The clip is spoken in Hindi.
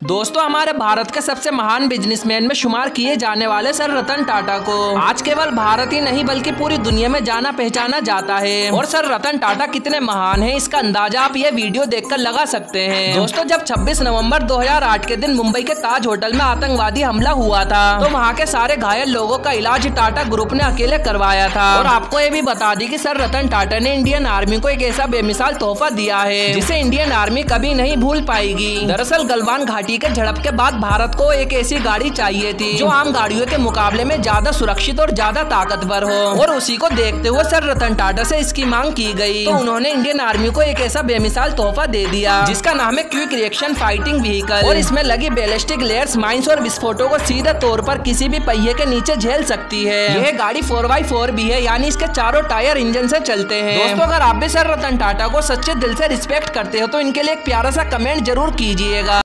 दोस्तों, हमारे भारत के सबसे महान बिजनेसमैन में शुमार किए जाने वाले सर रतन टाटा को आज केवल भारत ही नहीं बल्कि पूरी दुनिया में जाना पहचाना जाता है। और सर रतन टाटा कितने महान हैं, इसका अंदाजा आप ये वीडियो देखकर लगा सकते हैं। दोस्तों, जब 26 नवंबर 2008 के दिन मुंबई के ताज होटल में आतंकवादी हमला हुआ था तो वहाँ के सारे घायल लोगों का इलाज टाटा ग्रुप ने अकेले करवाया था। और आपको ये भी बता दी कि सर रतन टाटा ने इंडियन आर्मी को एक ऐसा बेमिसाल तोहफा दिया है जिसे इंडियन आर्मी कभी नहीं भूल पाएगी। दरअसल गलवान घाटी के झड़प के बाद भारत को एक ऐसी गाड़ी चाहिए थी जो आम गाड़ियों के मुकाबले में ज्यादा सुरक्षित और ज्यादा ताकतवर हो, और उसी को देखते हुए सर रतन टाटा से इसकी मांग की गई। तो उन्होंने इंडियन आर्मी को एक ऐसा बेमिसाल तोहफा दे दिया जिसका नाम है क्विक रिएक्शन फाइटिंग व्हीकल। और इसमें लगी बैलिस्टिक लेयर्स माइंस और विस्फोटों को सीधे तौर पर किसी भी पहिए के नीचे झेल सकती है। यह गाड़ी 4x4 भी है, यानी इसके चारों टायर इंजन से चलते हैं। दोस्तों, अगर आप भी सर रतन टाटा को सच्चे दिल से रिस्पेक्ट करते हो तो इनके लिए एक प्यारा सा कमेंट जरूर कीजिएगा।